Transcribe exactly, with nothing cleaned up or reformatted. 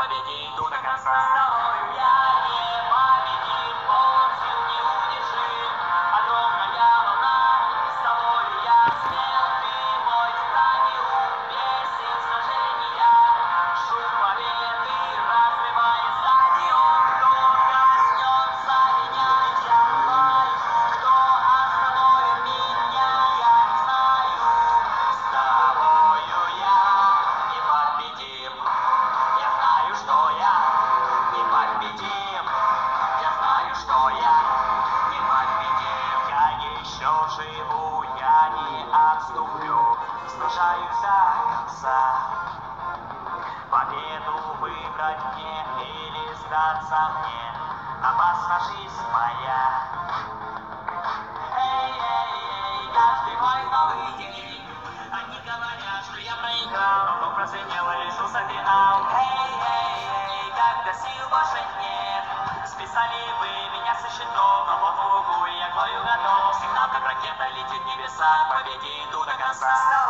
победе иду до конца. С тобою я непобедим, полон сил неудержим. Огромная волна, с тобою я смел, ты мой тетрадный ум, песен сражения. Шум победы разрывает стадион. Кто коснется меня, я пылаю. Кто остановит меня, я не знаю. С тобою я непобедим. Я знаю, что я непобедим. Я знаю, что я непобедим. Я еще живу, я не отступлю. Сражаюсь до конца. Победу выбрать мне или сдаться мне. Опасна жизнь моя. Эй, эй, эй, каждый мой новый дневник. Они говорят, что я проиграл, но прозвенел и решился финал. Эй, эй, эй, когда сил больше нет, списали вы меня со счетов, но вот в лугу я к бою готов. Сигнал как ракета летит в небеса, к победе иду до конца.